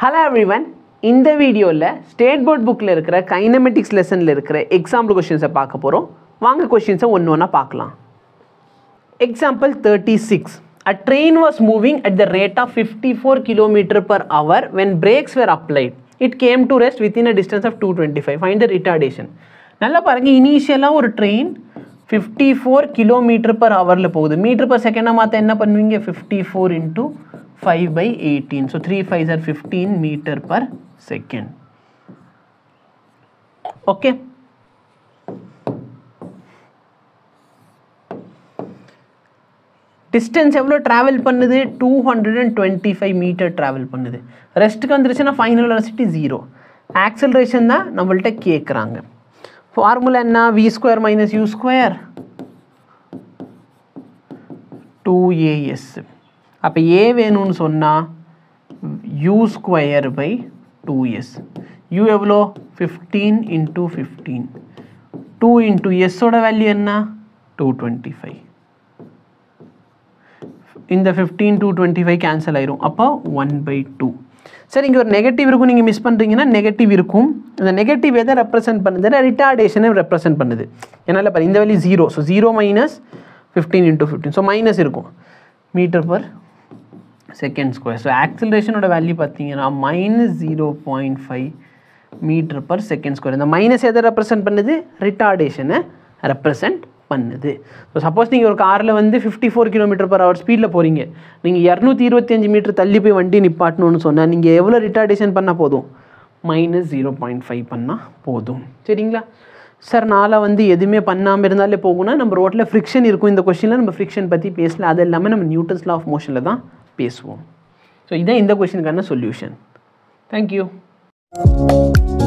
Hello everyone. In this video, State Board book la irukra kinematics lesson la irukra example questions paaka porom. Vaanga questions one one paakalam. Example 36. A train was moving at the rate of 54 km per hour when brakes were applied. It came to rest within a distance of 225. Find the retardation. Nalla paranga initially ஒரு train 54 km per hour la போகுது. Meter per second மாத்த என்ன பண்ணுவீங்க 54 into 5 by 18. So 3 5s are 15 meter per second. Okay. Distance எவ்வளோ travel பண்ணுது 225 meter travel பண்ணுது. ரெஸ்ட்டுக்கு வந்துருச்சுன்னா final velocity 0. Acceleration தான் நம்மள்ட்ட கேட்குறாங்க. ஃபார்முலா என்ன v square minus u square 2as. அப்போ a வேணும்னு சொன்னால் u square by 2s. u எவ்வளோ 15 into 15. 2 into s ஓட வேல்யூ என்ன 225. இந்த 15 225 கேன்சல் ஆயிரும். அப்போ 1/2. சரி, இங்கே ஒரு நெகட்டிவ் இருக்கும், நீங்கள் மிஸ் பண்ணுறீங்கன்னா நெகட்டிவ் இருக்கும். இந்த நெகட்டிவ் எதை ரெப்ரசென்ட் பண்ணுது ரிட்டார்டேஷனை ரெப்ரசென்ட் பண்ணுது. என்னால் பாரு இந்த value 0. So 0 minus 15 into 15. So minus இருக்கும் metre per second square. So ஆக்சிலரேஷனோட வேல்யூ பார்த்தீங்கன்னா -0.5 மீட்டர் பர் செகண்ட் ஸ்கொயர். இந்த மைனஸ் எதை ரெப்ரசென்ட் பண்ணுது ரிட்டார்டேஷனை ரெப்ரசென்ட் பண்ணுது. ஸோ சப்போஸ் நீங்கள் ஒரு காரில் வந்து 54 km/h ஸ்பீடில் போகிறீங்க, நீங்கள் 225 மீட்டர் தள்ளி போய் வண்டி நிப்பாட்டணும்னு சொன்னால் நீங்கள் எவ்வளோ ரிட்டார்டேஷன் பண்ணால் போதும் -0.5 பண்ணால் போதும். சரிங்களா சார்? நாளை வந்து எதுவுமே பண்ணாமல் இருந்தாலே போகும்னா நம்ம ரோட்டில் ஃப்ரிக்ஷன் இருக்கும். இந்த கொஸ்டினில் நம்ம ஃப்ரிக்ஷன் பற்றி பேசல, அது எல்லாமே நம்ம நியூட்டன்ஸ் லா ஆஃப் மோஷனில் தான் பேசுவோம். ஸோ இதான் இந்த கொஸ்டினுக்கான சொல்யூஷன். தேங்க்யூ.